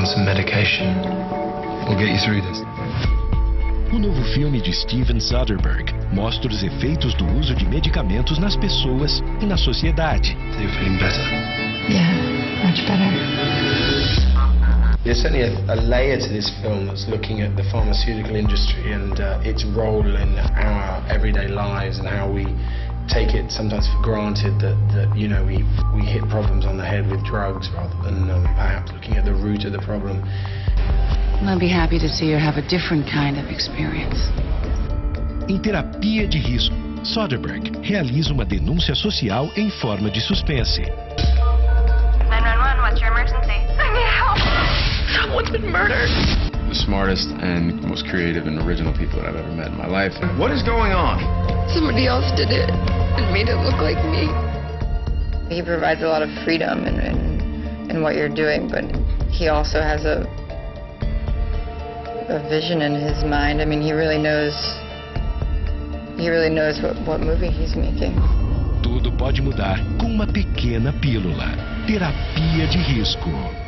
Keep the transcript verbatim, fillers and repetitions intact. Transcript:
on some medication. We'll get you through this. O novo filme de Steven Soderbergh mostra os efeitos do uso de medicamentos nas pessoas e na sociedade. So you're feeling better? Yeah, much better. There's certainly a, a layer to this film that's looking at the pharmaceutical industry and uh, its role in our everyday lives and how we take it sometimes for granted that, that you know, we, we hit problems on the head with drugs rather than um, perhaps looking at the root of the problem. I'll be happy to see you have a different kind of experience. Em Terapia de Risco, Soderbergh realiza uma denúncia social em forma de suspense. nine one one, what's your emergency? I need help. Someone's been murdered. The smartest and most creative and original people that I've ever met in my life. What is going on? Somebody else did it and made it look like me. He provides a lot of freedom in, in, in what you're doing, but he also has a, a vision in his mind. I mean, he really knows, he really knows what, what movie he's making. Tudo pode mudar com uma pequena pílula. Terapia de Risco.